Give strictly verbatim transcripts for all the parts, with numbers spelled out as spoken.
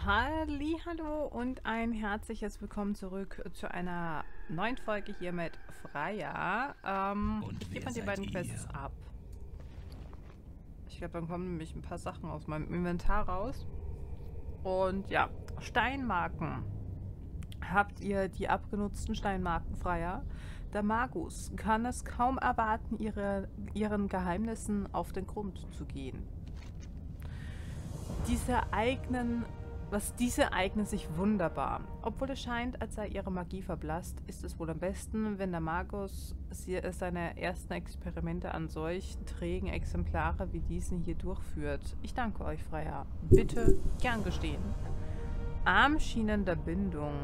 Hallihallo und ein herzliches Willkommen zurück zu einer neuen Folge hier mit Freya. Ähm, Und ich wer gebe mal die seid beiden ihr? Quests ab. Ich glaube, dann kommen nämlich ein paar Sachen aus meinem Inventar raus. Und ja, Steinmarken. Habt ihr die abgenutzten Steinmarken, Freya? Der Magus kann es kaum erwarten, ihre, ihren Geheimnissen auf den Grund zu gehen. Diese eignen, was diese eignen sich wunderbar. Obwohl es scheint, als sei ihre Magie verblasst, ist es wohl am besten, wenn der Magus sie, seine ersten Experimente an solch trägen Exemplare wie diesen hier durchführt. Ich danke euch, Freya. Bitte, gern gestehen. Armschienen der Bindung.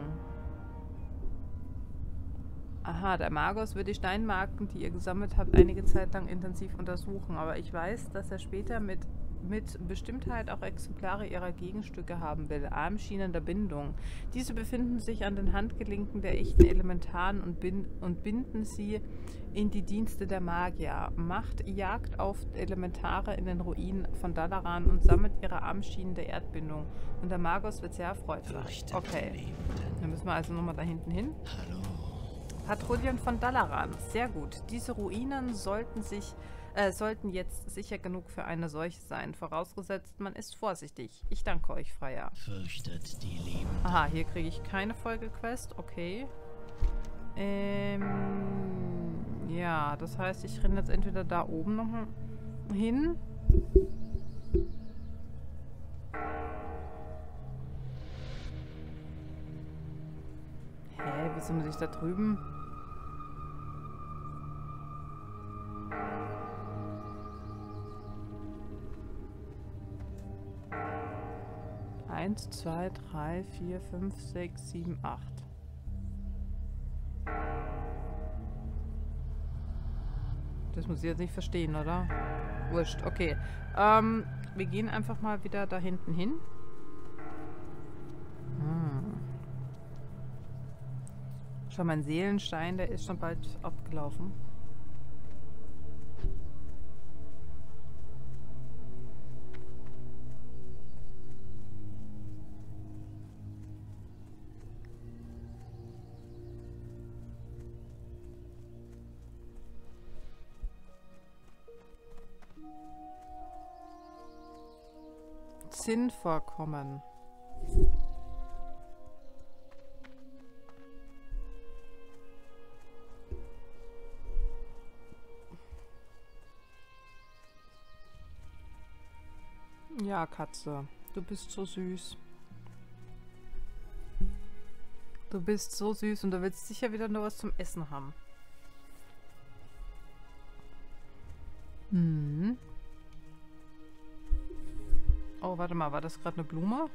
Aha, der Magus wird die Steinmarken, die ihr gesammelt habt, einige Zeit lang intensiv untersuchen. Aber ich weiß, dass er später mit, mit Bestimmtheit auch Exemplare ihrer Gegenstücke haben will. Armschienen der Bindung. Diese befinden sich an den Handgelenken der echten Elementaren und, bin, und binden sie in die Dienste der Magier. Macht Jagd auf Elementare in den Ruinen von Dalaran und sammelt ihre Armschienen der Erdbindung. Und der Magus wird sehr erfreut sein. Okay, dann müssen wir also nochmal da hinten hin. Hallo. Patrouillen von Dalaran. Sehr gut. Diese Ruinen sollten sich äh, sollten jetzt sicher genug für eine solche sein. Vorausgesetzt, man ist vorsichtig. Ich danke euch, Freya. Fürchtet die Lebenden. Aha, hier kriege ich keine Folgequest. Okay. Ähm, ja, das heißt, ich renne jetzt entweder da oben noch hin. Hä, wieso muss ich da drüben? Eins, zwei, drei, vier, fünf, sechs, sieben, acht. Das muss ich jetzt nicht verstehen, oder? Wurscht, okay. Ähm, wir gehen einfach mal wieder da hinten hin. Hm. Schau, mein Seelenstein, der ist schon bald abgelaufen. Zinnvorkommen. Ja, Katze, du bist so süß. Du bist so süß und du willst sicher wieder nur was zum Essen haben. Hm. Oh, warte mal, war das gerade eine Blume?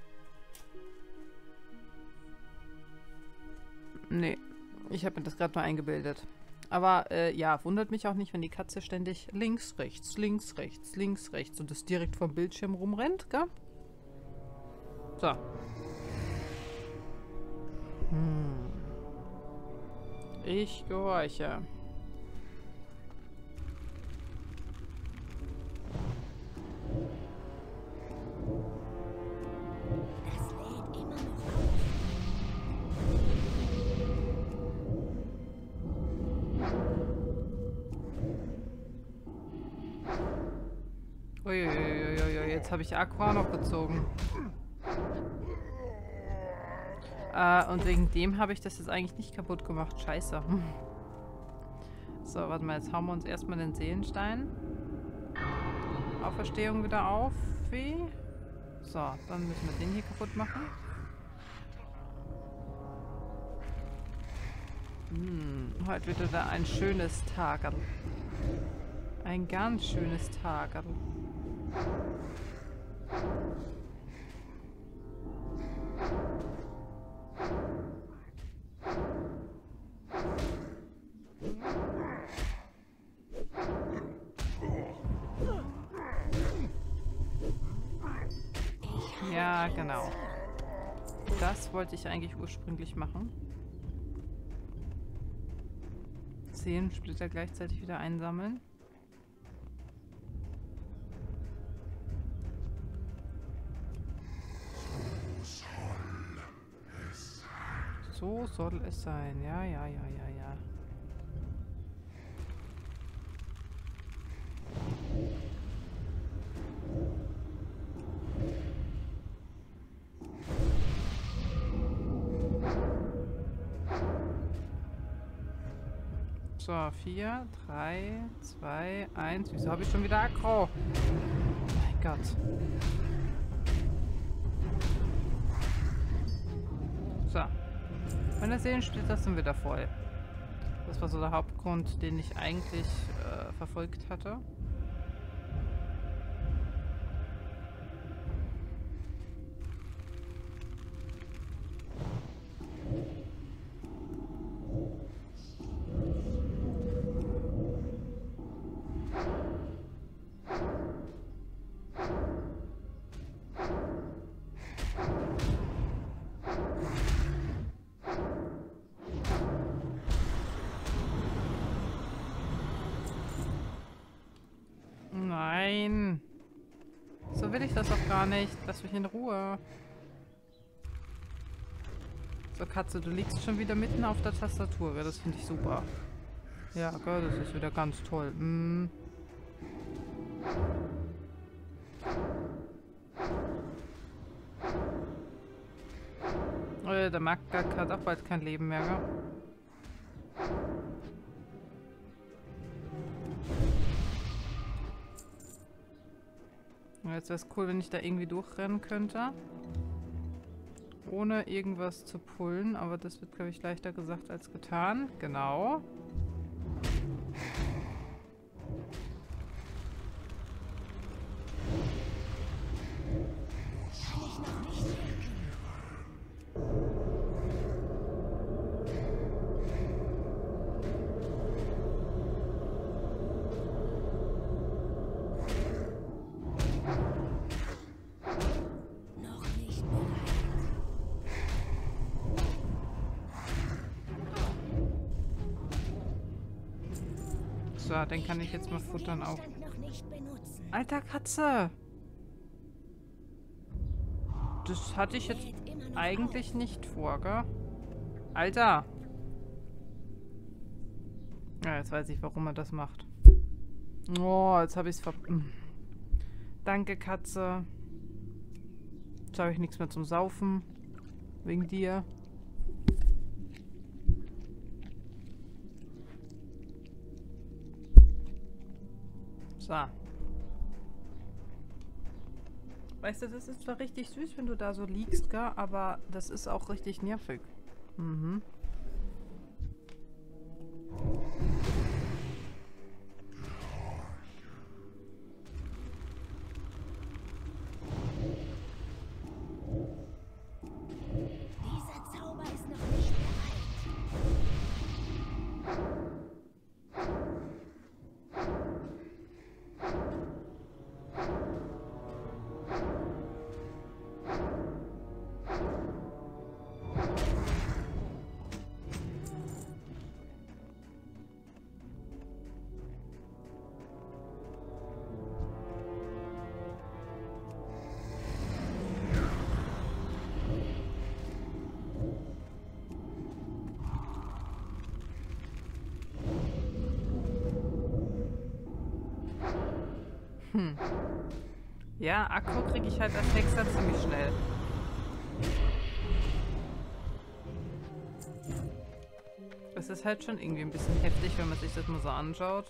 Nee, ich habe mir das gerade nur eingebildet. Aber äh, ja, wundert mich auch nicht, wenn die Katze ständig links, rechts, links, rechts, links, rechts und das direkt vom Bildschirm rumrennt, gell? So. Hm. Ich gehorche. Uiuiuiui, jetzt habe ich Aqua noch gezogen. Äh, und wegen dem habe ich das jetzt eigentlich nicht kaputt gemacht. Scheiße. So, warte mal, jetzt hauen wir uns erstmal den Seelenstein. Auferstehung wieder auf. Wie? So, dann müssen wir den hier kaputt machen. Hm, heute wird wieder ein schönes Tag. Ein ganz schönes Tag. Ja, genau. Das wollte ich eigentlich ursprünglich machen. Seelensplitter gleichzeitig wieder einsammeln. So soll es sein. Ja, ja, ja, ja, ja. So, vier, drei, zwei, eins. Wieso habe ich schon wieder Aggro? Mein Gott. So. Meine Seelensplitter sind wieder voll. Das war so der Hauptgrund, den ich eigentlich äh, verfolgt hatte. Nein. So will ich das auch gar nicht. Lass mich in Ruhe. So, Katze, du liegst schon wieder mitten auf der Tastatur. Das finde ich super. Ja, gell, das ist wieder ganz toll. Mm. Oh, der Magdalk hat auch bald kein Leben mehr, gell? Jetzt wäre es cool, wenn ich da irgendwie durchrennen könnte. Ohne irgendwas zu pullen. Aber das wird, glaube ich, leichter gesagt als getan. Genau. So, den kann ich jetzt mal futtern auch. Alter, Katze! Das hatte ich jetzt eigentlich nicht vor, gell? Alter! Ja, jetzt weiß ich, warum er das macht. Oh, jetzt habe ich es ver... Danke, Katze. Jetzt habe ich nichts mehr zum Saufen. Wegen dir. So. Weißt du, das ist zwar richtig süß, wenn du da so liegst, gell? Aber das ist auch richtig nervig. Mhm. Dieser Zauber ist noch nicht Hm. Ja, Akku kriege ich halt als Hexer ziemlich schnell. Das ist halt schon irgendwie ein bisschen heftig, wenn man sich das mal so anschaut.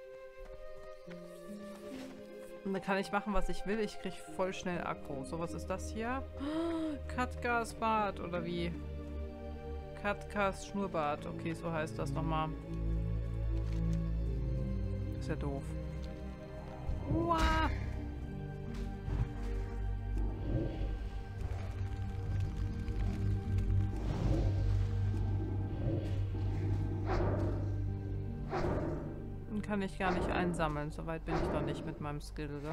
Und dann kann ich machen, was ich will. Ich kriege voll schnell Akku. So, was ist das hier? Katkas Bad oder wie? Katkas Schnurrbart. Okay, so heißt das nochmal. Ist ja doof. Uah. Den kann ich gar nicht einsammeln. Soweit bin ich noch nicht mit meinem Skill, gell?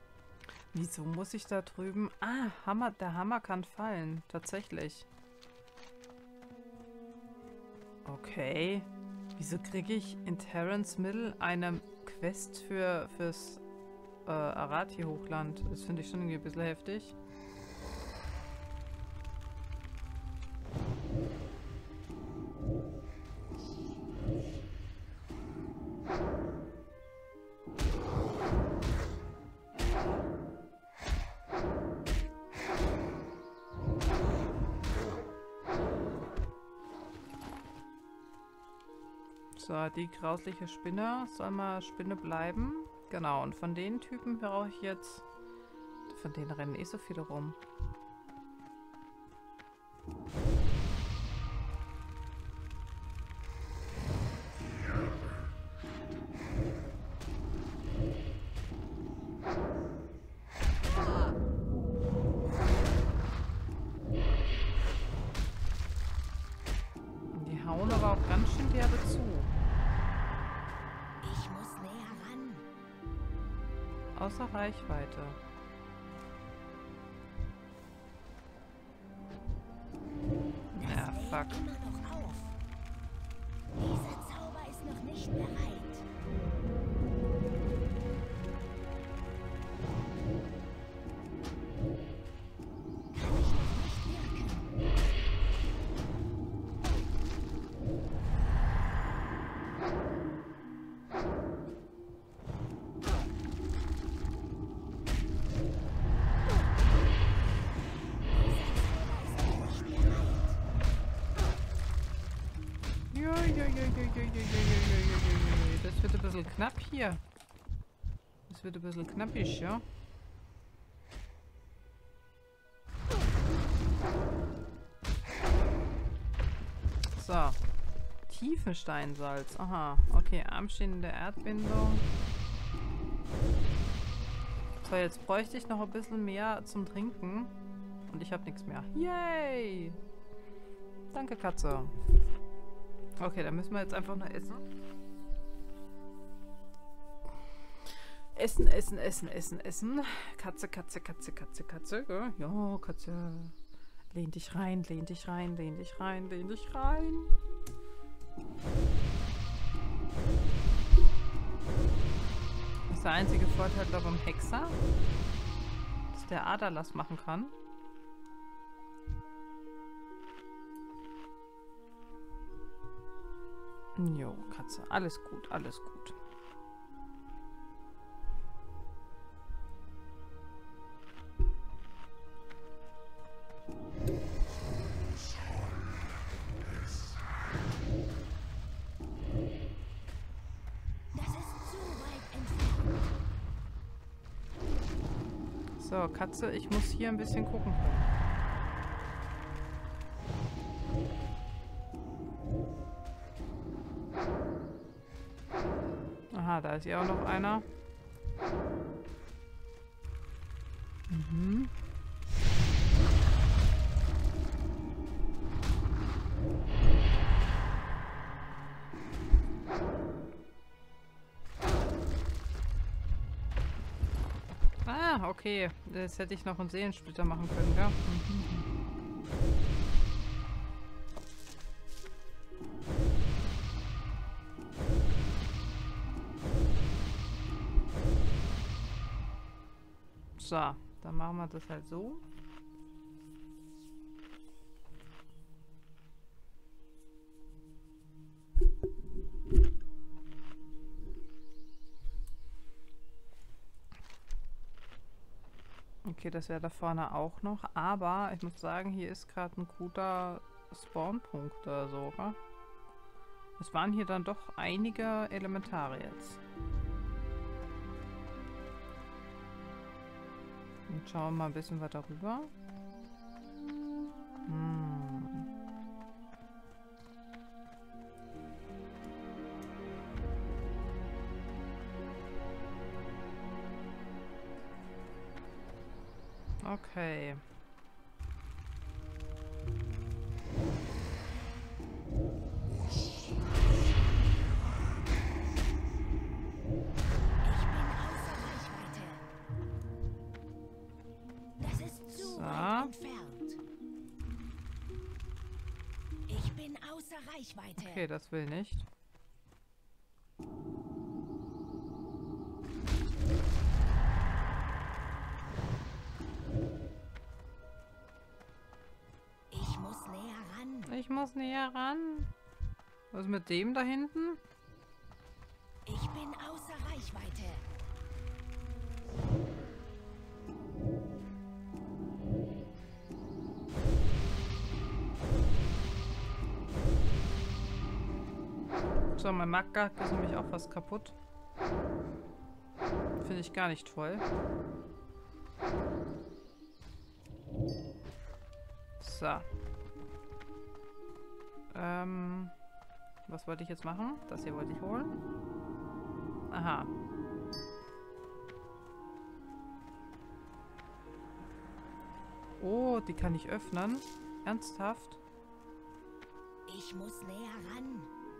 Wieso muss ich da drüben... Ah, Hammer, der Hammer kann fallen. Tatsächlich. Okay. Wieso kriege ich in Terrans Middle eine Quest für fürs äh, Arathi-Hochland? Das finde ich schon irgendwie ein bisschen heftig. So, die grausliche Spinne soll mal Spinne bleiben. Genau, und von den Typen brauche ich jetzt... Von denen rennen eh so viele rum. Die hauen aber auch ganz schön derbe zu. Ich muss näher ran. Außer Reichweite. Ja, fuck. Immer noch auf. Dieser Zauber ist noch nicht bereit. Kann ich noch nicht wirken. Das wird ein bisschen knapp hier. Das wird ein bisschen knappig, ja? So. Tiefensteinsalz. Aha. Okay, armstehende Erdbindung. So, jetzt bräuchte ich noch ein bisschen mehr zum Trinken. Und ich habe nichts mehr. Yay! Danke, Katze. Okay, dann müssen wir jetzt einfach nur essen. Essen, essen, essen, essen, essen. Katze, Katze, Katze, Katze, Katze. Ja, Katze. Lehn dich rein, lehn dich rein, lehn dich rein, lehn dich rein. Das ist der einzige Vorteil, glaube ich, am Hexer, dass der Aderlass machen kann. Jo, Katze. Alles gut, alles gut. Das ist zu weit entfernt. So, Katze, ich muss hier ein bisschen gucken können. Aha, da ist ja auch noch einer. Mhm. Ah, okay. Das hätte ich noch einen Seelensplitter machen können, gell? Mhm. So, dann machen wir das halt so. Okay, das wäre da vorne auch noch. Aber ich muss sagen, hier ist gerade ein guter Spawnpunkt oder so, oder? Es waren hier dann doch einige Elementare jetzt. Und schauen wir mal ein bisschen weiter rüber. Hm. Okay. Ich bin außer Reichweite. Okay, das will nicht. Ich muss näher ran. Ich muss näher ran. Was ist mit dem da hinten? Ich bin außer Reichweite. So, mein Magga ist nämlich auch was kaputt. Finde ich gar nicht toll. So. Ähm, was wollte ich jetzt machen? Das hier wollte ich holen. Aha. Oh, die kann ich öffnen. Ernsthaft? Ich muss näher ran.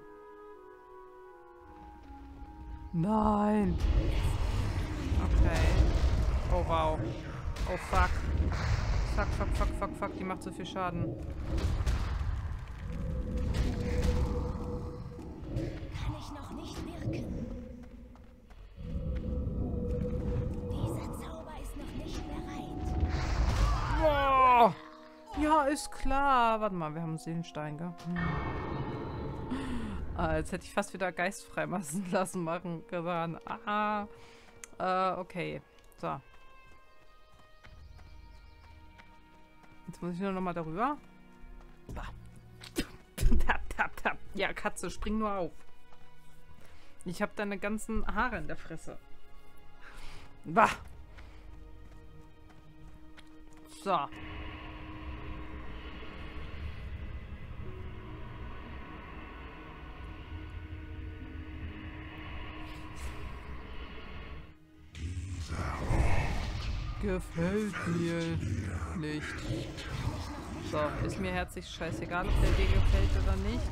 Nein. Okay. Oh, wow. Oh, fuck. Fuck, fuck, fuck, fuck, fuck. Die macht so viel Schaden. Kann ich noch nicht wirken. Dieser Zauber ist noch nicht bereit. Boah. Ja, ist klar. Warte mal, wir haben einen Seelenstein, gell? Hm. Ah, jetzt hätte ich fast wieder Geist freimassen lassen machen können. Ah. Äh, okay. So. Jetzt muss ich nur noch mal darüber. Tap, tap, tap. Ja, Katze, spring nur auf. Ich habe deine ganzen Haare in der Fresse. Bah. So. Gefällt mir nicht. So, ist mir herzlich scheißegal, ob der dir gefällt oder nicht.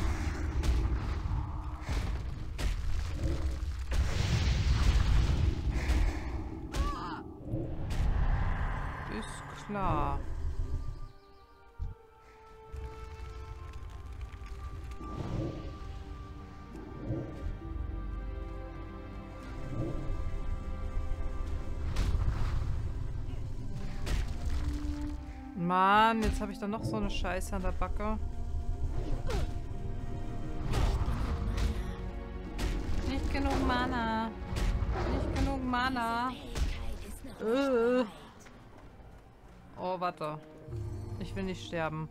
Ist klar. Mann, jetzt habe ich da noch so eine Scheiße an der Backe. Nicht genug Mana. Nicht genug Mana. Äh. Oh, warte. Ich will nicht sterben.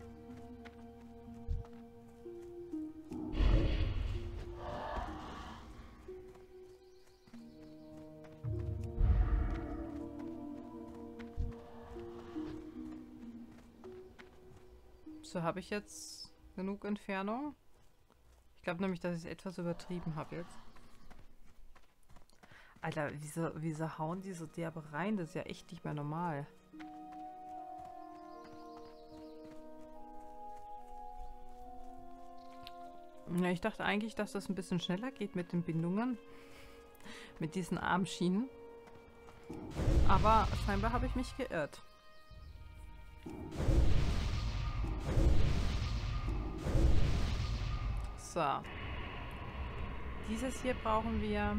So, habe ich jetzt genug Entfernung? Ich glaube nämlich, dass ich es etwas übertrieben habe jetzt. Alter, wieso, wieso hauen diese derbe rein? Das ist ja echt nicht mehr normal. Ja, ich dachte eigentlich, dass das ein bisschen schneller geht mit den Bindungen. Mit diesen Armschienen. Aber scheinbar habe ich mich geirrt. So. Dieses hier brauchen wir.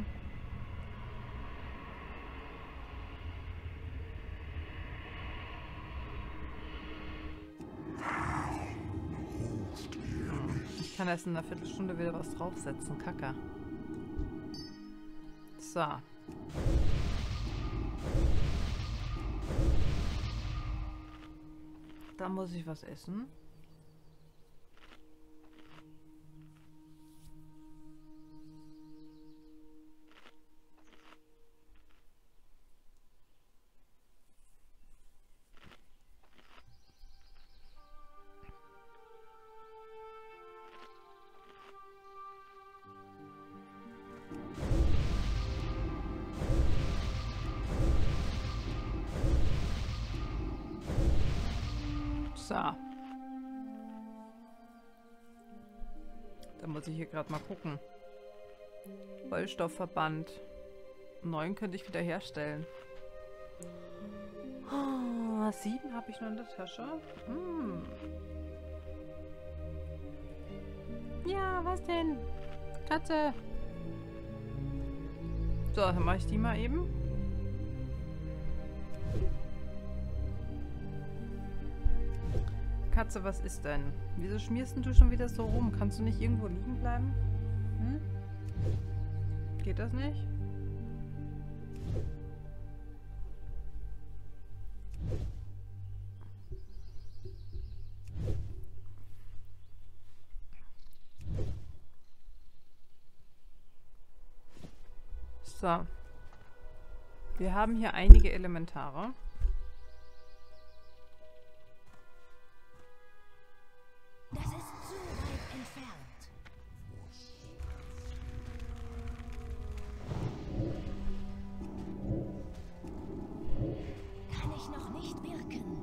Ich kann erst in einer Viertelstunde wieder was draufsetzen. Kacke. So. Da muss ich was essen. So. Da muss ich hier gerade mal gucken. Rollstoffverband. Neun könnte ich wieder herstellen. Oh, sieben habe ich noch in der Tasche. Hm. Ja, was denn? Katze. So, dann mache ich die mal eben. Katze, was ist denn? Wieso schmierst du schon wieder so rum? Kannst du nicht irgendwo liegen bleiben? Hm? Geht das nicht? So. Wir haben hier einige Elementare. Das ist zu weit entfernt. Kann ich noch nicht wirken.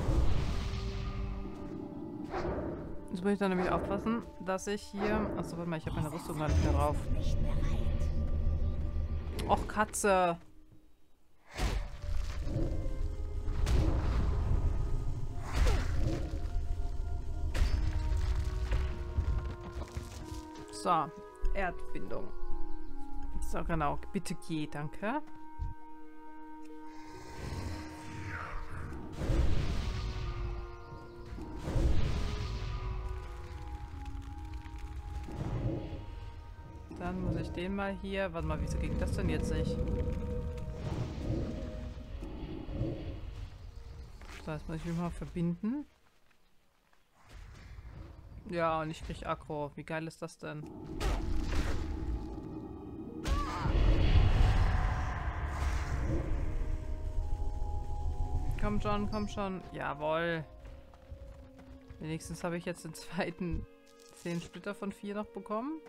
Jetzt muss ich dann nämlich aufpassen, dass ich hier... Achso, warte mal, ich habe meine Rüstung gar nicht mehr drauf. Nicht bereit. Och, Katze. So, Erdbindung. So, genau. Bitte geh, danke. Dann muss ich den mal hier... Warte mal, wieso ging das denn jetzt nicht? So, jetzt muss ich mich mal verbinden. Ja, und ich krieg Aggro. Wie geil ist das denn? Komm schon, komm schon. Jawohl. Wenigstens habe ich jetzt den zweiten zehn Splitter von vier noch bekommen.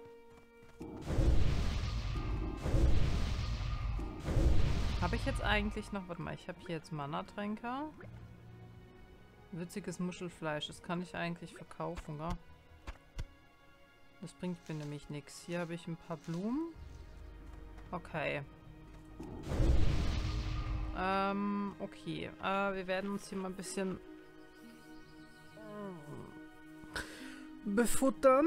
Habe ich jetzt eigentlich noch... Warte mal, ich habe hier jetzt Mana-Tränke. Würziges Muschelfleisch. Das kann ich eigentlich verkaufen, gell? Das bringt mir nämlich nichts. Hier habe ich ein paar Blumen. Okay. Ähm, okay. Äh, wir werden uns hier mal ein bisschen befuttern.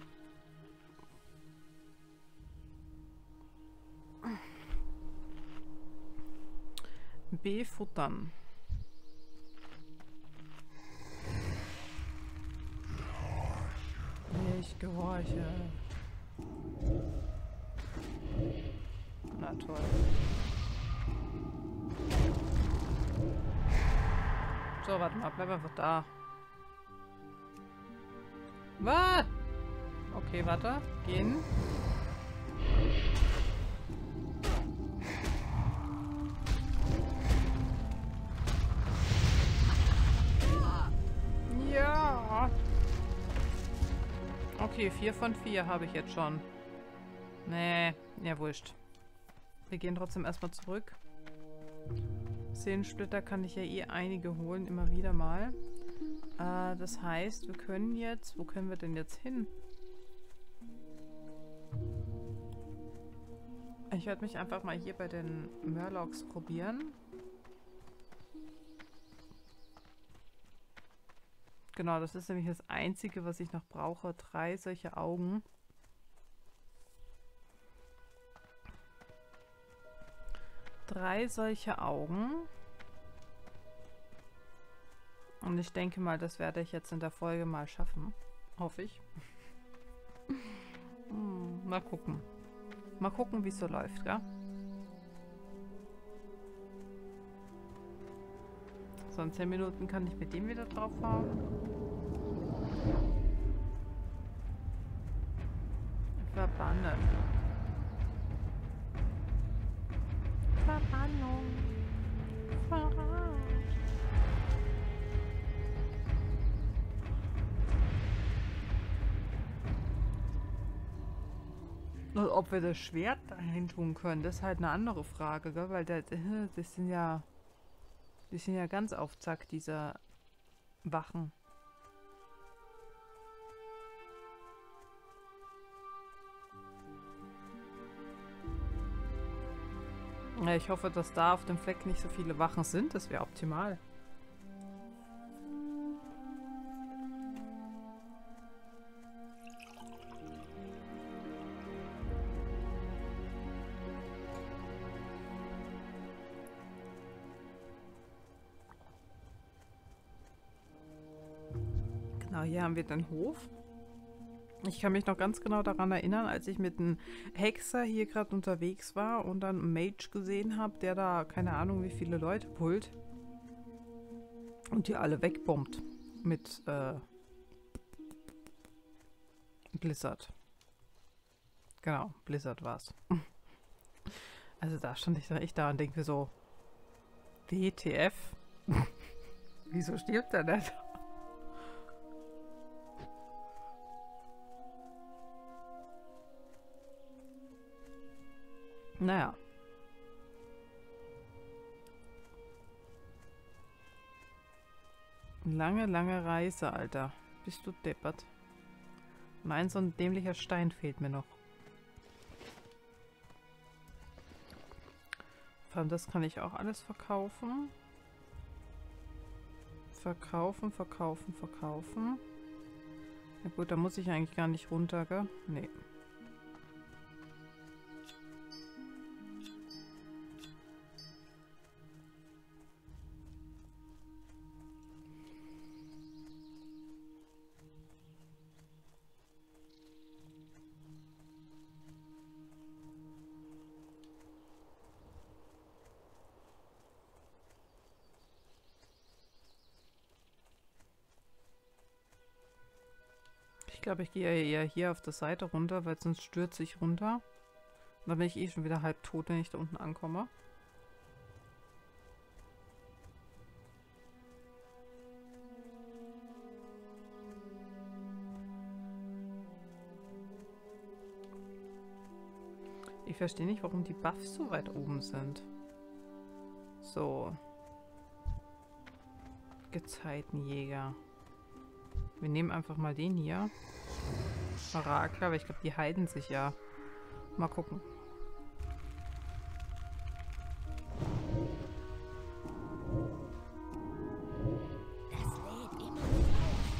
Befuttern. Ich gehorche. Na toll. So, warte mal, bleib einfach da. Was? Okay, warte. Gehen. Ja. Okay, vier von vier habe ich jetzt schon. Nee, ja wurscht. Wir gehen trotzdem erstmal zurück. zehn Splitter kann ich ja eh einige holen, immer wieder mal. Äh, das heißt, wir können jetzt... Wo können wir denn jetzt hin? Ich werde mich einfach mal hier bei den Murlocs probieren. Genau, das ist nämlich das Einzige, was ich noch brauche. Drei solche Augen. Drei solche Augen. Und ich denke mal, das werde ich jetzt in der Folge mal schaffen. Hoffe ich. hm, mal gucken. Mal gucken, wie es so läuft, gell? So, in zehn Minuten kann ich mit dem wieder drauf fahren. Verbannen. Verbannung. Verrat. Und ob wir das Schwert dahin tun können, das ist halt eine andere Frage, gell? Weil das, das sind ja... Die sind ja ganz auf Zack, diese Wachen. Ja, ich hoffe, dass da auf dem Fleck nicht so viele Wachen sind. Das wäre optimal. Ah, hier haben wir den Hof. Ich kann mich noch ganz genau daran erinnern, als ich mit einem Hexer hier gerade unterwegs war und dann einen Mage gesehen habe, der da keine Ahnung wie viele Leute pullt und die alle wegbombt mit äh, Blizzard. Genau, Blizzard war's. Also da stand ich dann echt da und denke mir so, W T F? Wieso stirbt er nicht? Naja. Lange, lange Reise, Alter. Bist du deppert. Und ein so ein dämlicher Stein fehlt mir noch. Vor allem das kann ich auch alles verkaufen. Verkaufen, verkaufen, verkaufen. Na gut, da muss ich eigentlich gar nicht runter, gell? Nee. Ich glaube, ich gehe eher hier auf der Seite runter, weil sonst stürze ich runter. Und dann bin ich eh schon wieder halb tot, wenn ich da unten ankomme. Ich verstehe nicht, warum die Buffs so weit oben sind. So. Gezeitenjäger. Wir nehmen einfach mal den hier. Orakel, aber ich glaube, die heiden sich ja. Mal gucken. Das lädt immer noch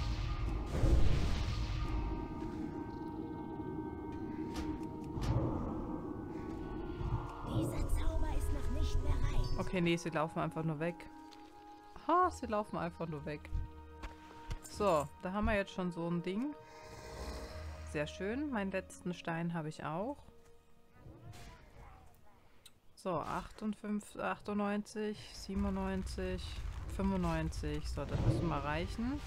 auf. Dieser Zauber ist noch nicht bereit. Okay, nee, sie laufen einfach nur weg. Ha, sie laufen einfach nur weg. So, da haben wir jetzt schon so ein Ding. Sehr schön. Meinen letzten Stein habe ich auch. So, achtundfünfzig, achtundneunzig, siebenundneunzig, fünfundneunzig. So, das müssen wir reichen.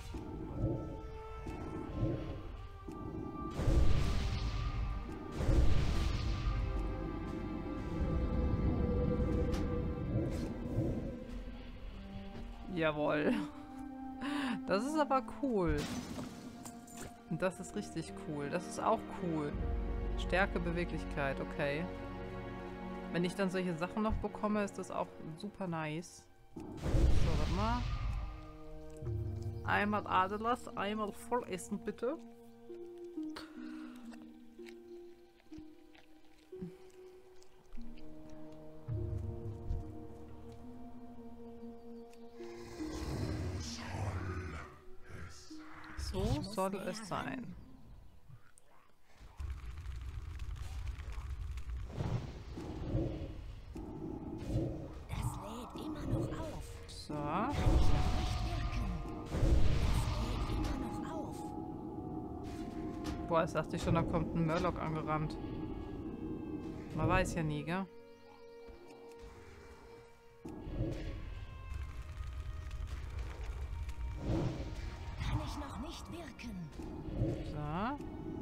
Jawohl. Das ist aber cool. Das ist richtig cool. Das ist auch cool. Stärke, Beweglichkeit, okay. Wenn ich dann solche Sachen noch bekomme, ist das auch super nice. So, warte mal. Einmal Adelas, einmal voll essen, bitte. So soll es sein. Das lädt immer noch auf. So. Kann ich noch nicht wirken. Das lädt immer noch auf. Boah, jetzt dachte ich schon, da kommt ein Murloc angerannt. Man weiß ja nie, gell? Kann ich noch nicht wirken. So.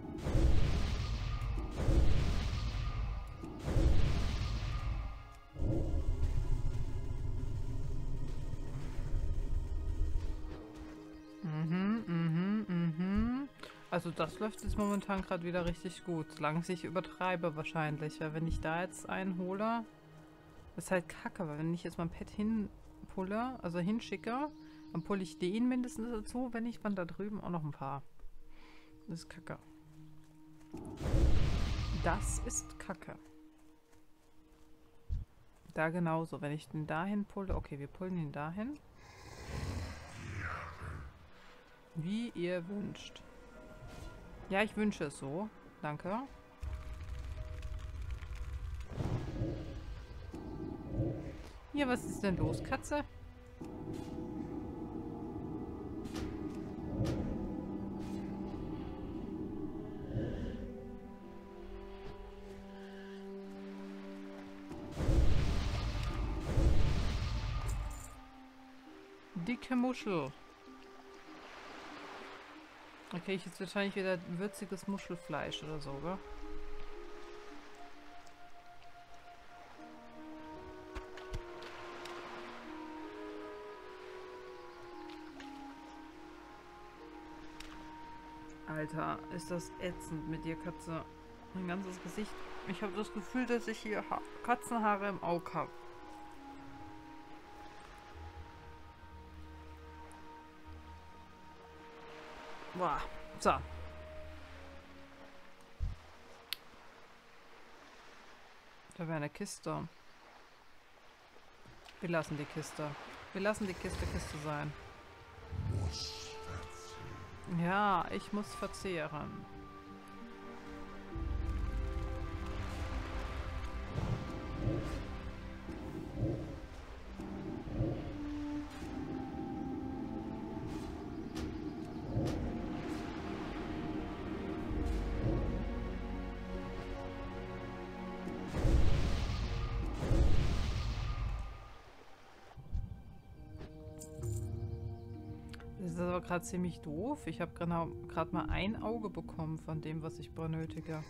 Mhm, mhm, mhm. Also das läuft jetzt momentan gerade wieder richtig gut. Solange ich übertreibe wahrscheinlich. Weil wenn ich da jetzt einen hole, ist halt kacke. Weil wenn ich jetzt mein Pet hinpulle, also hinschicke, dann pulle ich den mindestens dazu, wenn ich dann da drüben auch noch ein paar. Das ist kacke. Das ist kacke. Da genauso. Wenn ich den dahin pulle. Okay, wir pullen ihn dahin. Wie ihr wünscht. Ja, ich wünsche es so. Danke. Hier, was ist denn los, Katze? Dicke Muschel. Okay, ich jetzt wahrscheinlich wieder würziges Muschelfleisch oder so, oder? Alter, ist das ätzend mit dir, Katze. Mein ganzes Gesicht. Ich habe das Gefühl, dass ich hier ha Katzenhaare im Auge habe. Boah, so. Da wäre eine Kiste. Wir lassen die Kiste. Wir lassen die Kiste Kiste sein. Ja, ich muss verzehren. Das ist aber gerade ziemlich doof. Ich habe gerade mal ein Auge bekommen von dem, was ich benötige.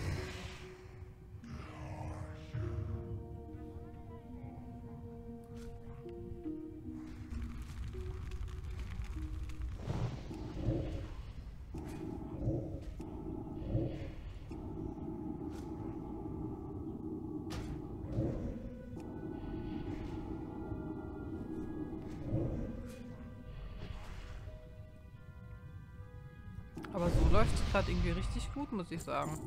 Aber so läuft es gerade irgendwie richtig gut, muss ich sagen.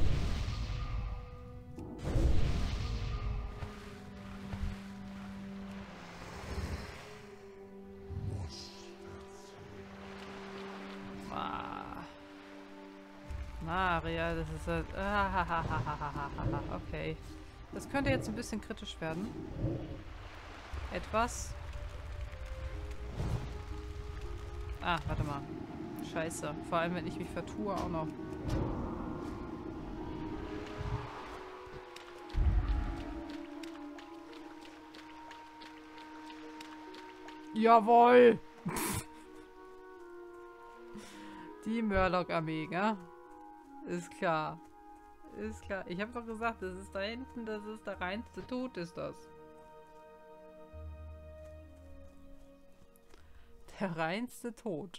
Ah. Maria, das ist halt... Ah, okay. Das könnte jetzt ein bisschen kritisch werden. Etwas. Ah, warte mal. Scheiße. Vor allem, wenn ich mich vertue, auch noch. Jawohl! Die Murloc-Armee, gell? Ist klar. Ist klar. Ich habe doch gesagt, das ist da hinten, das ist der reinste Tod, ist das. Der reinste Tod.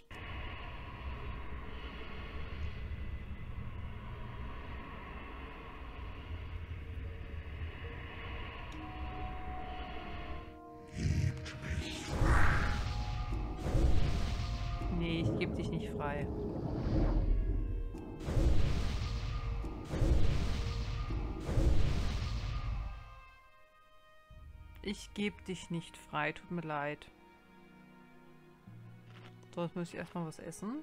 Nee, ich gebe dich nicht frei. Ich gebe dich nicht frei, tut mir leid. So, jetzt muss ich erstmal was essen.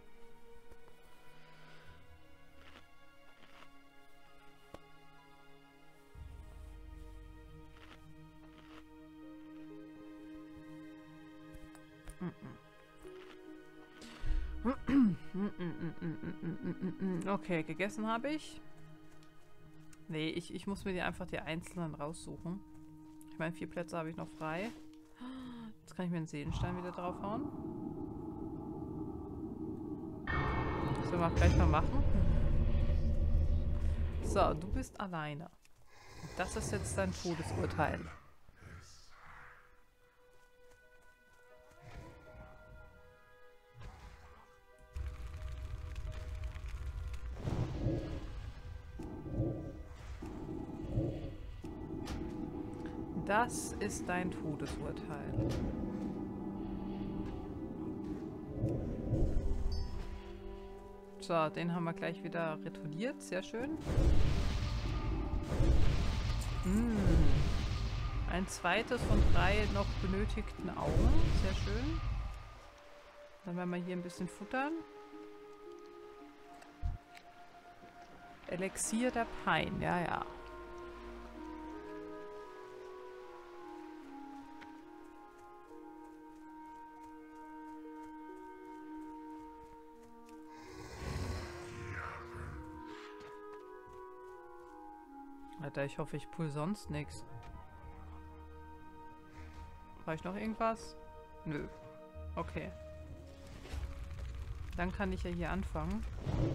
Okay, gegessen habe ich. Nee, ich, ich muss mir die einfach die einzelnen raussuchen. Ich meine, vier Plätze habe ich noch frei. Jetzt kann ich mir einen Seelenstein wieder draufhauen. Das werden wir auch gleich mal machen. So, du bist alleine. Das ist jetzt dein Todesurteil. Das ist dein Todesurteil. So, den haben wir gleich wieder retourniert. Sehr schön. Mm. Ein zweites von drei noch benötigten Augen. Sehr schön. Dann werden wir hier ein bisschen futtern. Elixier der Pein. Ja, ja. Alter, ich hoffe, ich pull sonst nichts. Brauche ich noch irgendwas? Nö. Okay. Dann kann ich ja hier anfangen.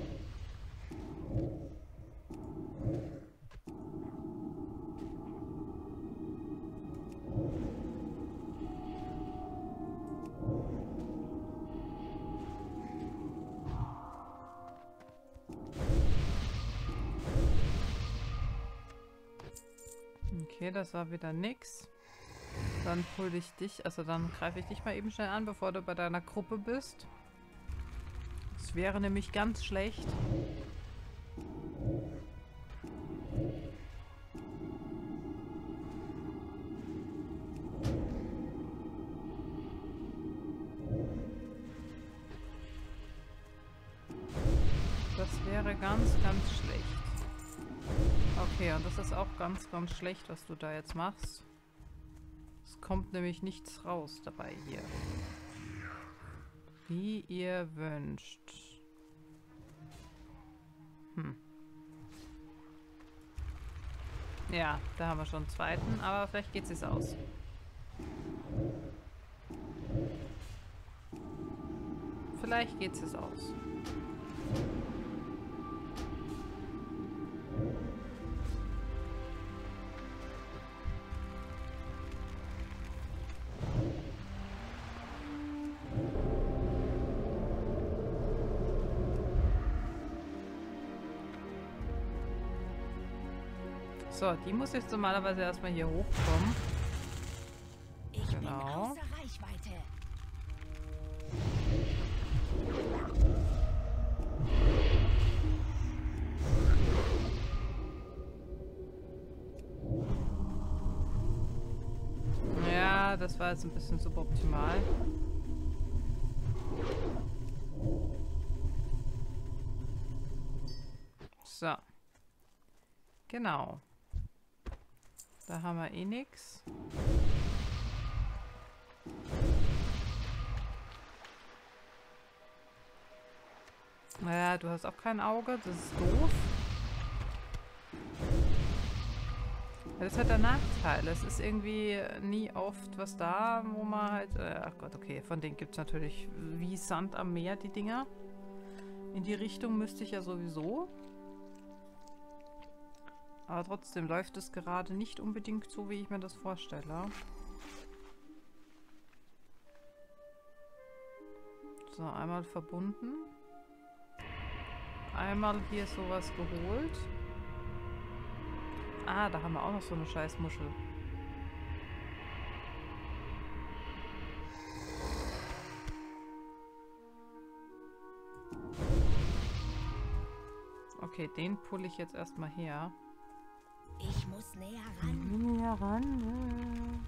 Okay, das war wieder nix. Dann hol ich dich, also dann greife ich dich mal eben schnell an, bevor du bei deiner Gruppe bist. Das wäre nämlich ganz schlecht. Das wäre ganz, ganz schlecht. Okay, und das ist auch ganz, ganz schlecht, was du da jetzt machst. Es kommt nämlich nichts raus dabei hier. Wie ihr wünscht. Hm. Ja, da haben wir schon einen zweiten, aber vielleicht geht es jetzt aus. Vielleicht geht es jetzt aus. So, die muss jetzt normalerweise erstmal hier hochkommen. Ich Genau. bin außer Reichweite. Ja, das war jetzt ein bisschen suboptimal. So. Genau. Da haben wir eh nix. Naja, du hast auch kein Auge. Das ist doof. Ja, das hat der Nachteil. Es ist irgendwie nie oft was da, wo man halt... Äh, ach Gott, okay. Von denen gibt es natürlich wie Sand am Meer, die Dinger. In die Richtung müsste ich ja sowieso. Aber trotzdem läuft es gerade nicht unbedingt so, wie ich mir das vorstelle. So, einmal verbunden. Einmal hier sowas geholt. Ah, da haben wir auch noch so eine Scheißmuschel. Okay, den pulle ich jetzt erstmal her. Ich muss näher ran. Näher ran.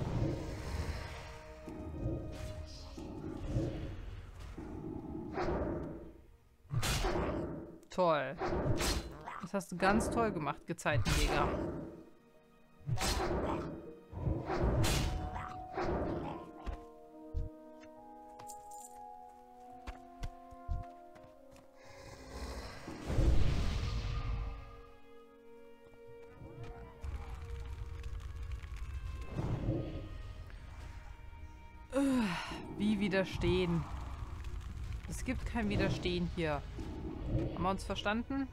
Toll. Das hast du ganz toll gemacht, Gezeitenjäger. Wie widerstehen? Es gibt kein Widerstehen hier. Haben wir uns verstanden?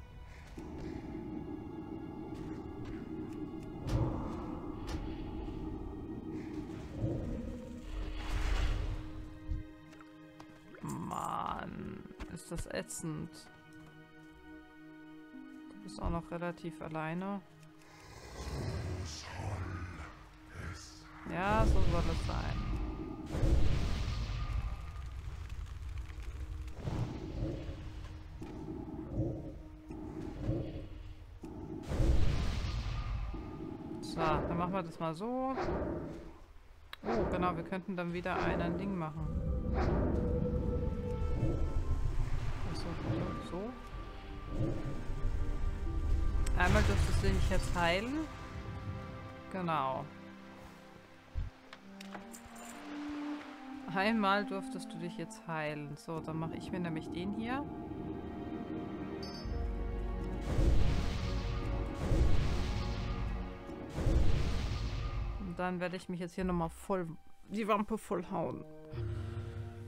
Mann, ist das ätzend. Du bist auch noch relativ alleine. Ja, so soll es sein. So, dann machen wir das mal so. Oh, genau, wir könnten dann wieder ein Ding machen. So, so, so. Einmal dürftest du dich jetzt heilen. Genau. Einmal durftest du dich jetzt heilen. So, dann mache ich mir nämlich den hier. Und dann werde ich mich jetzt hier nochmal voll die Wampe voll hauen.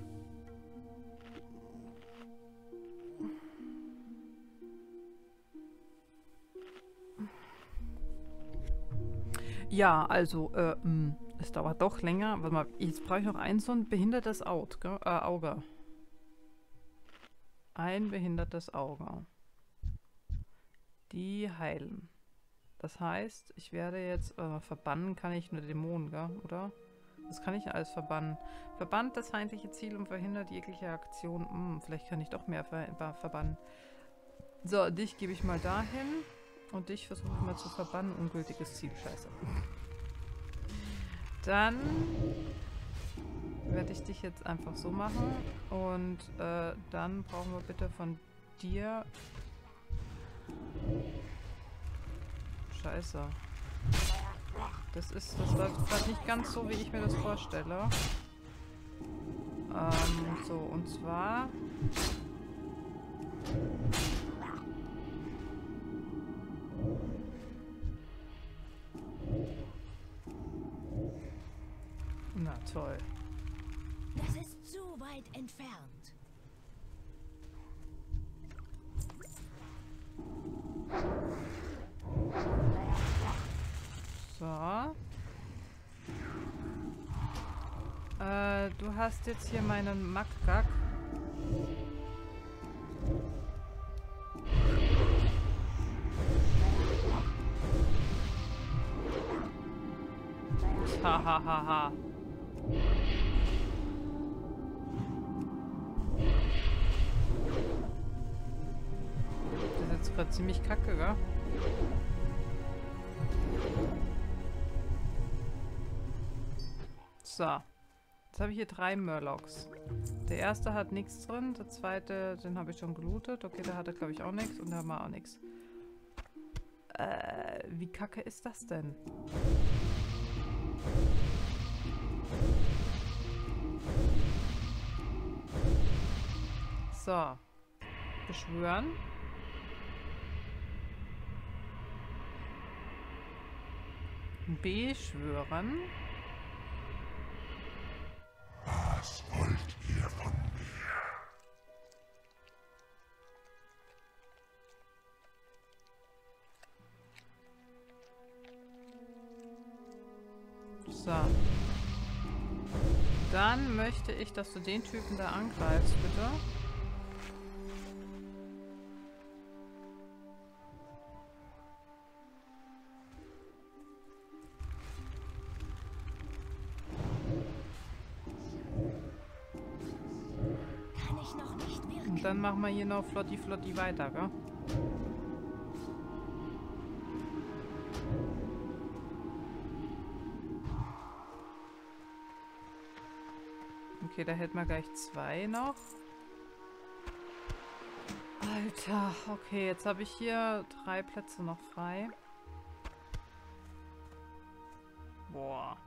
Ja, also, äh, mh, es dauert doch länger. Warte mal, jetzt brauche ich noch ein so ein behindertes Aut, gell? Äh, Auge. Ein behindertes Auge. Die heilen. Das heißt, ich werde jetzt, äh, verbannen kann ich nur Dämonen, gell? Oder? Das kann ich alles verbannen. Verbannt das feindliche Ziel und verhindert jegliche Aktion. Hm, vielleicht kann ich doch mehr ver verbannen. So, dich gebe ich mal dahin. Und dich versuche ich mal zu verbannen. Ungültiges Ziel, scheiße. Dann werde ich dich jetzt einfach so machen. Und äh, dann brauchen wir bitte von dir... Scheiße. Das ist, das läuft gerade nicht ganz so, wie ich mir das vorstelle. Ähm, so, und zwar... Na toll. Das ist zu weit entfernt. So. Äh, du hast jetzt hier meinen Makgak. Hahaha. Das ist jetzt gerade ziemlich kacke, gell? So. Jetzt habe ich hier drei Murlocs. Der erste hat nichts drin. Der zweite, den habe ich schon gelootet. Okay, der hatte, glaube ich, auch nichts. Und der haben wir auch nichts. Äh, wie kacke ist das denn? So. Beschwören. Beschwören. Was wollt ihr von mir? So. Dann möchte ich, dass du den Typen da angreifst, bitte. Kann ich noch nicht wirken. Und dann machen wir hier noch flotti flotti weiter, gell? Okay, da hätten wir gleich zwei noch. Alter, okay, jetzt habe ich hier drei Plätze noch frei. Boah.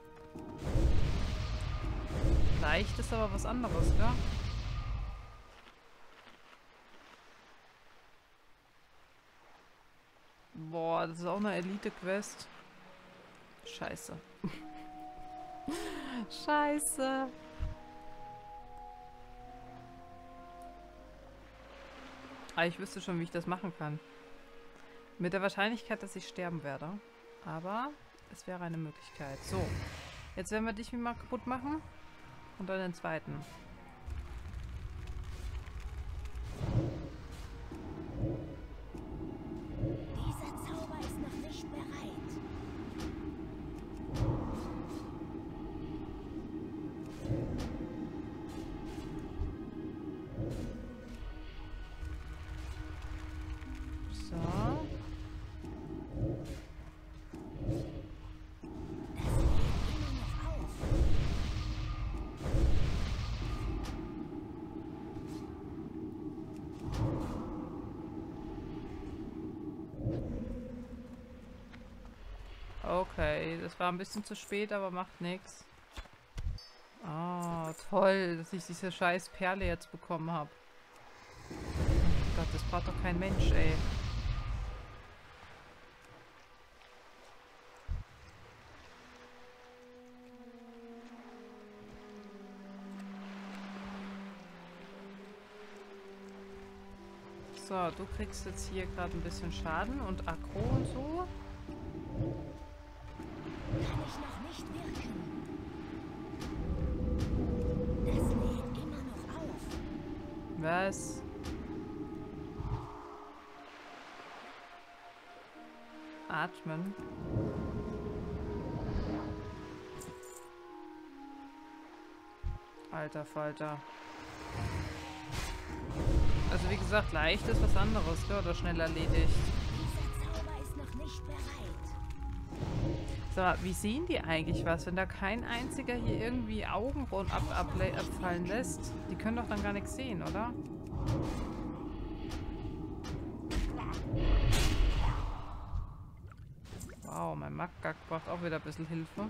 Leicht ist aber was anderes, gell? Boah, das ist auch eine Elite-Quest. Scheiße. Scheiße. Aber ich wüsste schon, wie ich das machen kann. Mit der Wahrscheinlichkeit, dass ich sterben werde. Aber es wäre eine Möglichkeit. So. Jetzt werden wir dich mal kaputt machen. Und dann den zweiten. Dieser Zauber ist noch nicht bereit. So. Das geht immer noch auf. Okay, das war ein bisschen zu spät, aber macht nichts. Oh, toll, dass ich diese scheiß Perle jetzt bekommen habe. Oh Gott, das braucht doch kein Mensch, ey. So, du kriegst jetzt hier gerade ein bisschen Schaden und Aggro und so. kann ich noch nicht wirken. Das lädt immer noch auf. Was? Atmen. Alter Falter. Also wie gesagt, leicht ist was anderes, gell? Oder schnell erledigt. Dieser Zauber ist noch nicht bereit. So, wie sehen die eigentlich was, wenn da kein einziger hier irgendwie Augen rund ab, ab, abfallen lässt? Die können doch dann gar nichts sehen, oder? Wow, mein Maggak braucht auch wieder ein bisschen Hilfe.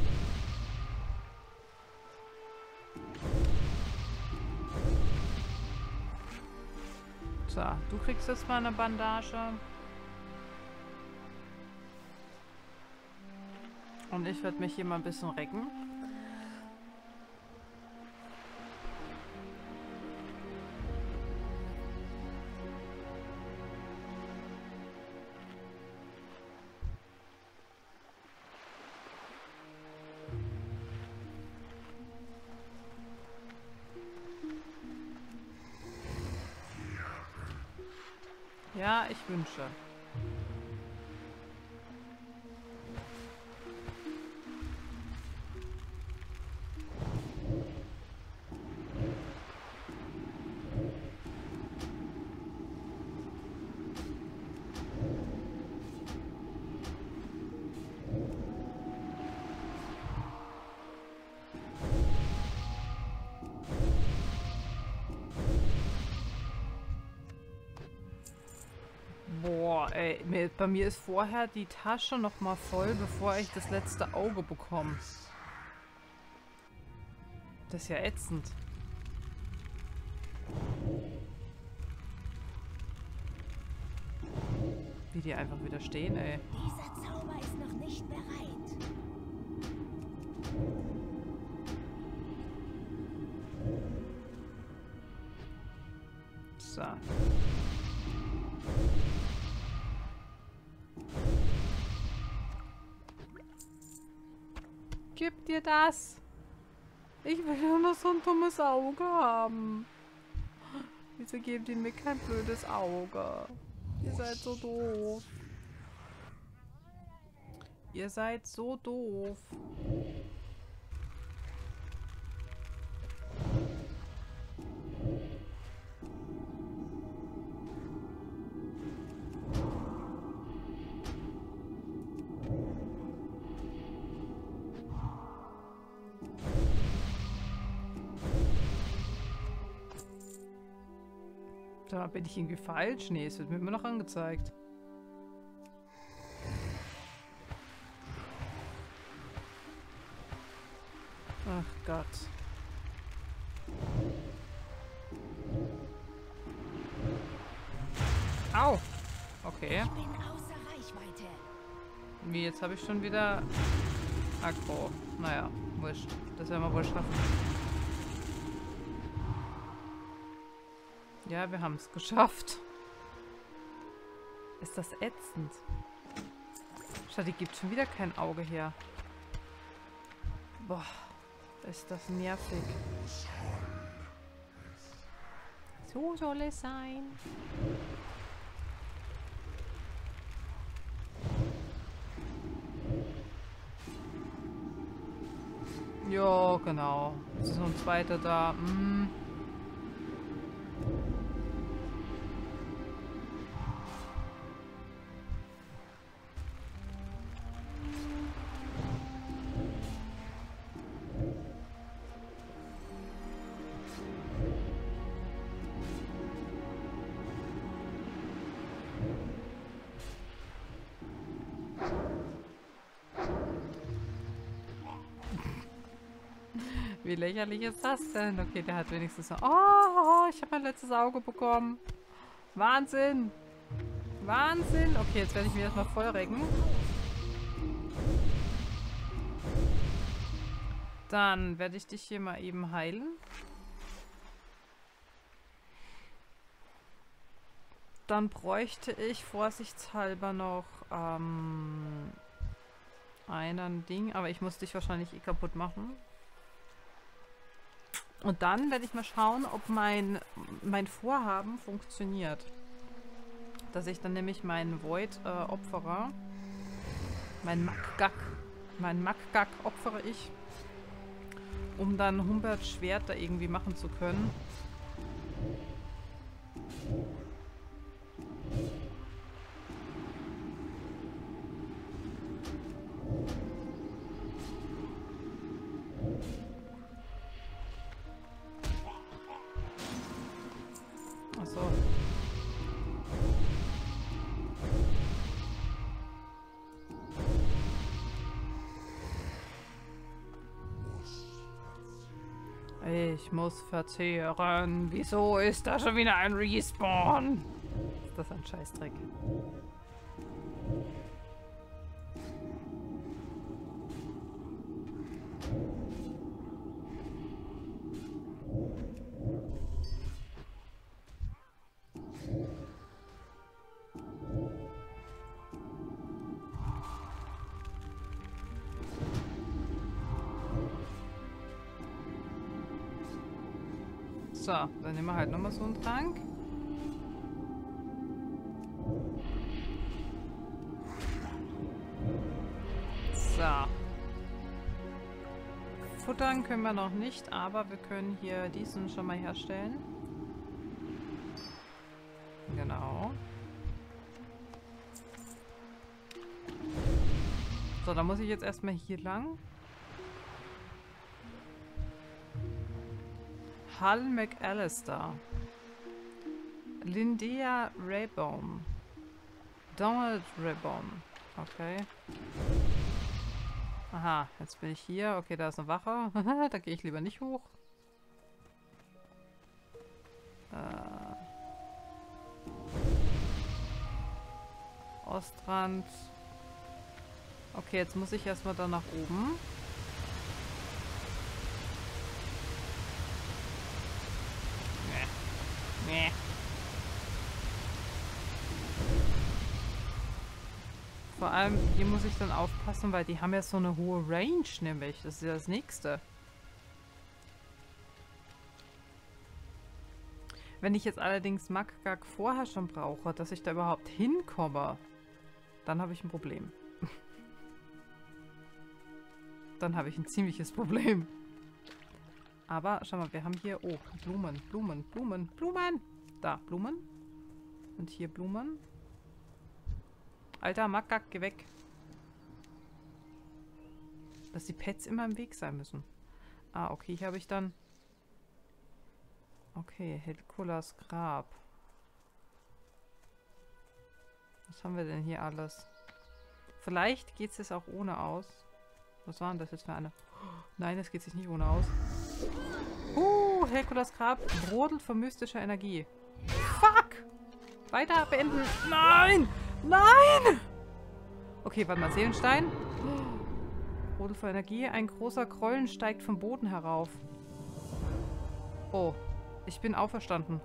So, du kriegst jetzt mal eine Bandage. Und ich werde mich hier mal ein bisschen recken. Ja, ich wünsche. Boah, ey, mir, bei mir ist vorher die Tasche noch mal voll, bevor ich das letzte Auge bekomme. Das ist ja ätzend. Wie die einfach wieder stehen, ey. Dieser Zauber ist noch nicht bereit. So. Gib dir das. Ich will nur noch so ein dummes Auge haben. Wieso gebt ihr mir kein blödes Auge? Ihr seid so doof. Ihr seid so doof. Da bin ich irgendwie falsch. Nee, es wird mir immer noch angezeigt. Ach Gott. Au! Okay. Ich bin außer Reichweite. Wie, jetzt habe ich schon wieder Aggro. Naja, wurscht. Das werden wir wohl schaffen. Ja, wir haben es geschafft. Ist das ätzend? Schau, die gibt schon wieder kein Auge her. Boah, ist das nervig. So soll es sein. Ja, genau. Es ist noch ein zweiter da. Mm. Wie lächerlich ist das denn? Okay, der hat wenigstens noch... Oh, ich habe mein letztes Auge bekommen. Wahnsinn. Wahnsinn. Okay, jetzt werde ich mich erstmal voll recken. Dann werde ich dich hier mal eben heilen. Dann bräuchte ich vorsichtshalber noch ähm, einen Ding, aber ich muss dich wahrscheinlich eh kaputt machen. Und dann werde ich mal schauen, ob mein, mein Vorhaben funktioniert. Dass ich dann nämlich meinen Void äh, opfere. Mein Makgak. Mein Makgak opfere ich. Um dann Humberts Schwert da irgendwie machen zu können. Achso. Ich muss verzehren. Wieso ist da schon wieder ein Respawn? Ist das ein Scheißdreck? So, dann nehmen wir halt nochmal so einen Trank. So. Futtern können wir noch nicht, aber wir können hier diesen schon mal herstellen. Genau. So, dann muss ich jetzt erstmal hier lang. Hal McAllister. Lindea Raybaum. Donald Raybaum. Okay. Aha, jetzt bin ich hier. Okay, da ist eine Wache. Da gehe ich lieber nicht hoch. Äh. Ostrand. Okay, jetzt muss ich erstmal da nach oben. Nee. Vor allem, hier muss ich dann aufpassen, weil die haben ja so eine hohe Range, nämlich. Das ist ja das Nächste. Wenn ich jetzt allerdings Makgak vorher schon brauche, dass ich da überhaupt hinkomme, dann habe ich ein Problem. Dann habe ich ein ziemliches Problem. Aber, schau mal, wir haben hier... Oh, Blumen, Blumen, Blumen, Blumen! Da, Blumen. Und hier Blumen. Alter, Makgak, geh weg. Dass die Pets immer im Weg sein müssen. Ah, okay, hier habe ich dann... Okay, Helkulas Grab. Was haben wir denn hier alles? Vielleicht geht es jetzt auch ohne aus. Was war denn das jetzt für eine... Nein, das geht sich nicht ohne aus. Uh, Helkulas Grab brodelt von mystischer Energie. Fuck! Weiter beenden. Nein! Nein! Okay, warte mal. Seelenstein. Brodelt von Energie. Ein großer Grollen steigt vom Boden herauf. Oh, ich bin auferstanden.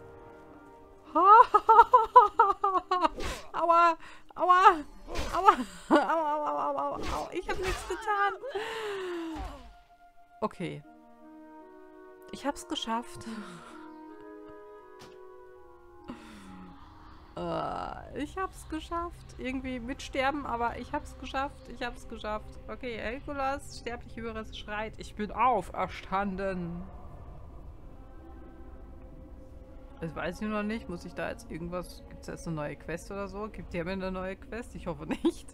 Aua! Aua! Aua! Aua, aua, aua, aua, aua. Ich habe nichts getan. Okay. Ich hab's geschafft. uh, ich hab's geschafft. Irgendwie mit Sterben, aber ich hab's geschafft. Ich hab's geschafft. Okay, Helkulas, sterblich Höheres schreit. Ich bin auferstanden. Das weiß ich noch nicht. Muss ich da jetzt irgendwas... Gibt es jetzt eine neue Quest oder so? Gibt der mir eine neue Quest? Ich hoffe nicht.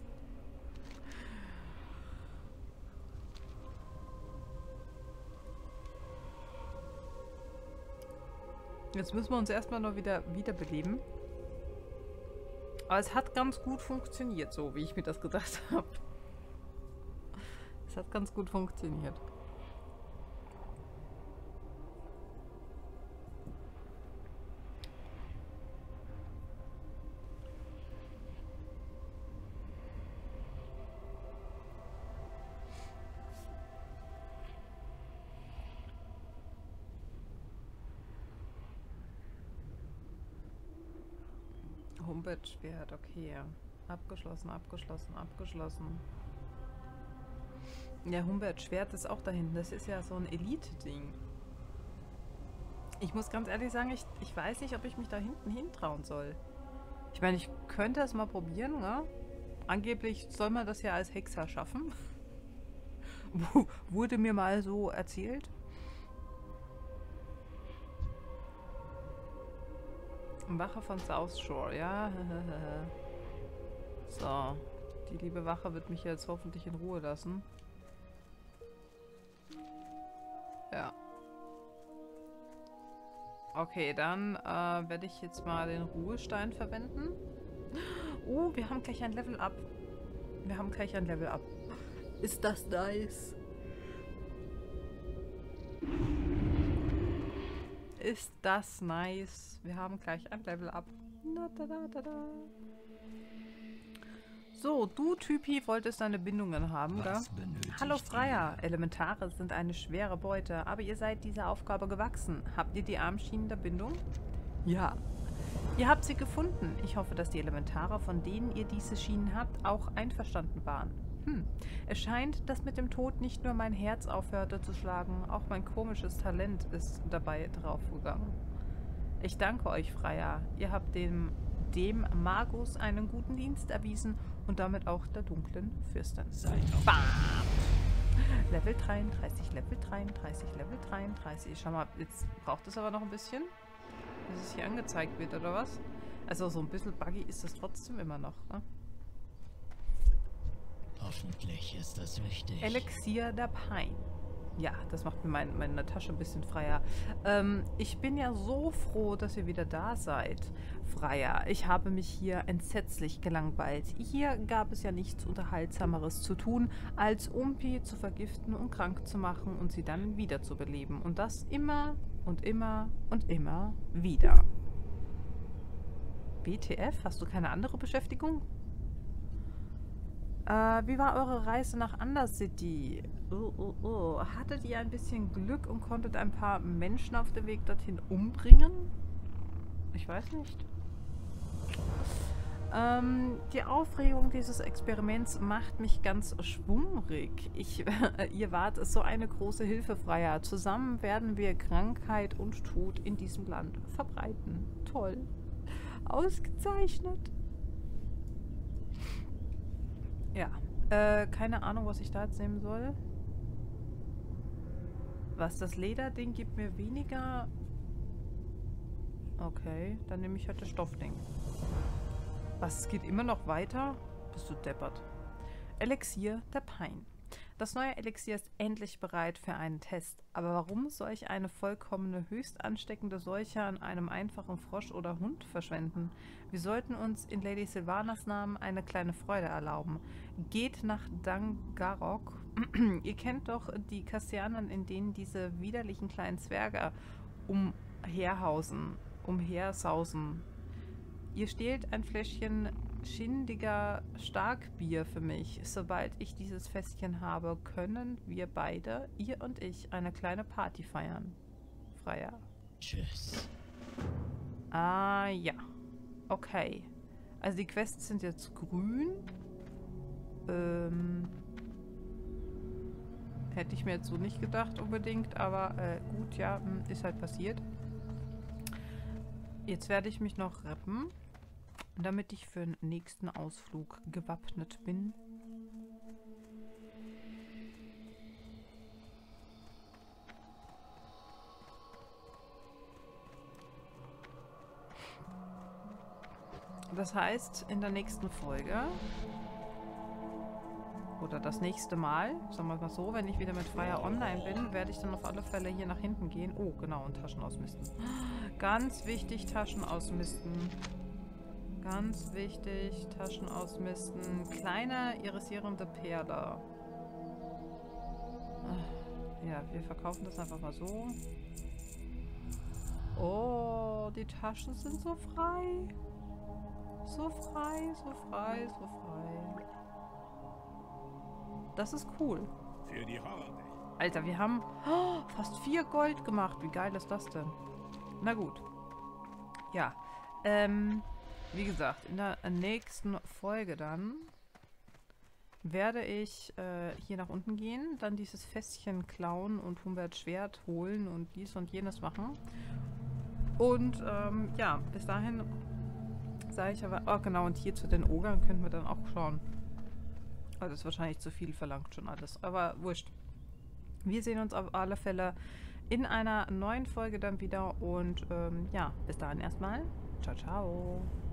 Jetzt müssen wir uns erstmal noch wieder wiederbeleben. Aber es hat ganz gut funktioniert, so wie ich mir das gedacht habe. Es hat ganz gut funktioniert. Humberts Schwert, okay. Abgeschlossen, abgeschlossen, abgeschlossen. Ja, Humberts Schwert ist auch da hinten. Das ist ja so ein Elite-Ding. Ich muss ganz ehrlich sagen, ich, ich weiß nicht, ob ich mich da hinten hintrauen soll. Ich meine, ich könnte es mal probieren, ne? Angeblich soll man das ja als Hexer schaffen. Wurde mir mal so erzählt. Wache von South Shore, ja. So, die liebe Wache wird mich jetzt hoffentlich in Ruhe lassen. Ja. Okay, dann äh, werde ich jetzt mal den Ruhestein verwenden. Oh, wir haben gleich ein Level Up. Wir haben gleich ein Level Up. Ist das nice? Ist das nice? Wir haben gleich ein Level Up. Da, da, da, da, da. So, du Typi wolltest deine Bindungen haben, oder? Hallo Freier, Elementare sind eine schwere Beute, aber ihr seid dieser Aufgabe gewachsen. Habt ihr die Armschienen der Bindung? Ja. Ihr habt sie gefunden. Ich hoffe, dass die Elementare, von denen ihr diese Schienen habt, auch einverstanden waren. Hm. Es scheint, dass mit dem Tod nicht nur mein Herz aufhörte zu schlagen, auch mein komisches Talent ist dabei draufgegangen. Ich danke euch, Freier. Ihr habt dem, dem Magus einen guten Dienst erwiesen und damit auch der dunklen Fürstin. Bam! Level dreiunddreißig, Level dreiunddreißig, Level dreiunddreißig. Schau mal, jetzt braucht es aber noch ein bisschen, bis es hier angezeigt wird, oder was? Also so ein bisschen buggy ist es trotzdem immer noch, ne? Hoffentlich ist das wichtig. Elixier der Pein. Ja, das macht mir mein, meine Tasche ein bisschen freier. Ähm, ich bin ja so froh, dass ihr wieder da seid. Freier, ich habe mich hier entsetzlich gelangweilt. Hier gab es ja nichts Unterhaltsameres zu tun, als Umpi zu vergiften und krank zu machen und sie dann wiederzubeleben. Und das immer und immer und immer wieder. W T F? Hast du keine andere Beschäftigung? Äh, wie war eure Reise nach Undercity? Oh, oh, oh. Hattet ihr ein bisschen Glück und konntet ein paar Menschen auf dem Weg dorthin umbringen? Ich weiß nicht. Ähm, die Aufregung dieses Experiments macht mich ganz schwummrig. Ich, äh, ihr wart so eine große Hilfe, Freier. Zusammen werden wir Krankheit und Tod in diesem Land verbreiten. Toll. Ausgezeichnet. Ja, äh, keine Ahnung, was ich da jetzt nehmen soll. Was, das Lederding gibt mir weniger... Okay, dann nehme ich halt das Stoffding. Was, es geht immer noch weiter? Bist du deppert. Elixier der Pein. Das neue Elixier ist endlich bereit für einen Test. Aber warum soll ich eine vollkommene, höchst ansteckende Seuche an einem einfachen Frosch oder Hund verschwenden? Wir sollten uns in Lady Sylvanas Namen eine kleine Freude erlauben. Geht nach Dangarok. Ihr kennt doch die Kasernen, in denen diese widerlichen kleinen Zwerge umherhausen, umhersausen. Ihr stehlt ein Fläschchen schindiger Starkbier für mich. Sobald ich dieses Fässchen habe, können wir beide, ihr und ich, eine kleine Party feiern. Freier. Tschüss. Ah, ja. Okay. Also die Quests sind jetzt grün. Ähm... Hätte ich mir jetzt so nicht gedacht unbedingt, aber äh, gut, ja, ist halt passiert. Jetzt werde ich mich noch reppen, damit ich für den nächsten Ausflug gewappnet bin. Das heißt, in der nächsten Folge oder das nächste Mal, sagen wir mal so, wenn ich wieder mit Freier online bin, werde ich dann auf alle Fälle hier nach hinten gehen. Oh, genau, und Taschen ausmisten. Ganz wichtig, Taschen ausmisten. Ganz wichtig, Taschen ausmisten. Kleine irisierende Perle. Ja, wir verkaufen das einfach mal so. Oh, die Taschen sind so frei. So frei, so frei, so frei. Das ist cool. Für die Horde. Alter, wir haben oh, fast vier Gold gemacht. Wie geil ist das denn? Na gut. Ja. Ähm, wie gesagt, in der nächsten Folge dann werde ich äh, hier nach unten gehen, dann dieses Fässchen klauen und Humberts Schwert holen und dies und jenes machen. Und ähm, ja, bis dahin sage ich aber... Oh genau, und hier zu den Ogern könnten wir dann auch schauen. Also das ist wahrscheinlich zu viel verlangt schon alles, aber wurscht. Wir sehen uns auf alle Fälle in einer neuen Folge dann wieder und ähm, ja, bis dahin erstmal. Ciao, ciao.